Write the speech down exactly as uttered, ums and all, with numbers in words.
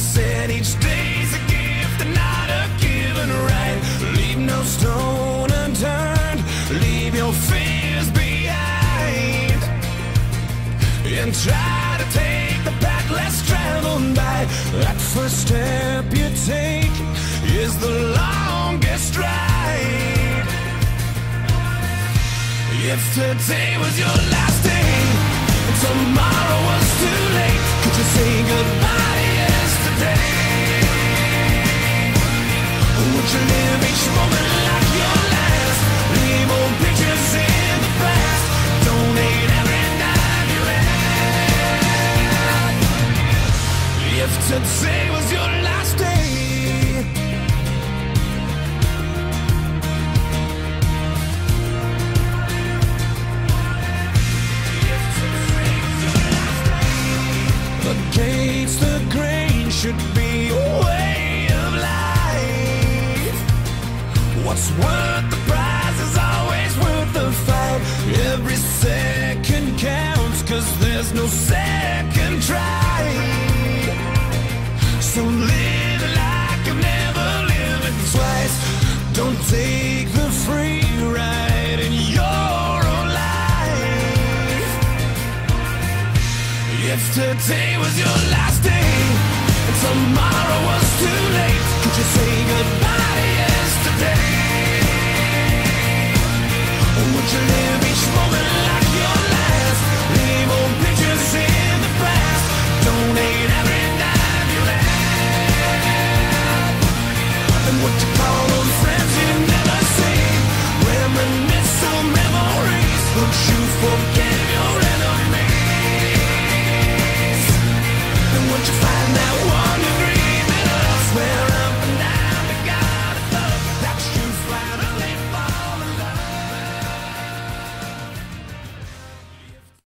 said each day's a gift and not a given right. Leave no stone unturned, leave your fears behind, and try to take the path less traveled by. That first step you take is the longest ride. If today was your last day, tomorrow was too late, could you say goodbye yesterday? Would you live each moment like your last? Leave old pictures in the past, donate every night you had. If today was your last day, against the grain should be a way of life. What's worth the prize is always worth the fight. Every second counts, cause there's no second try. So live like I've never lived it twice. Don't take the free ride in your own life. If today was your last day, tomorrow was too late,